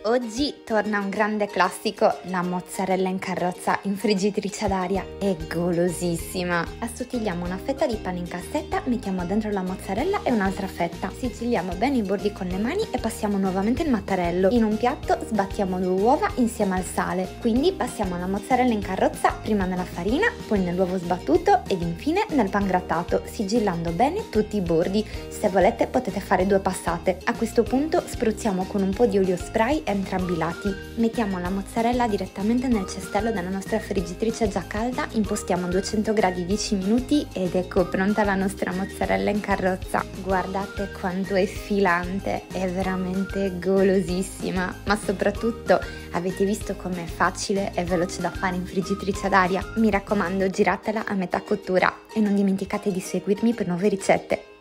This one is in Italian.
Oggi torna un grande classico, la mozzarella in carrozza in friggitrice ad aria, è golosissima. Assottigliamo una fetta di pane in cassetta, mettiamo dentro la mozzarella e un'altra fetta, sigilliamo bene i bordi con le mani e passiamo nuovamente il mattarello. In un piatto sbattiamo 2 uova insieme al sale, quindi passiamo la mozzarella in carrozza prima nella farina, poi nell'uovo sbattuto ed infine nel pan grattato, sigillando bene tutti i bordi. Se volete potete fare 2 passate. A questo punto spruzziamo con un po' di olio spray entrambi i lati. Mettiamo la mozzarella direttamente nel cestello della nostra friggitrice già calda, impostiamo 200 gradi 10 minuti ed ecco pronta la nostra mozzarella in carrozza. Guardate quanto è filante, è veramente golosissima, ma soprattutto avete visto com'è facile e veloce da fare in friggitrice ad aria? Mi raccomando, giratela a metà cottura e non dimenticate di seguirmi per nuove ricette.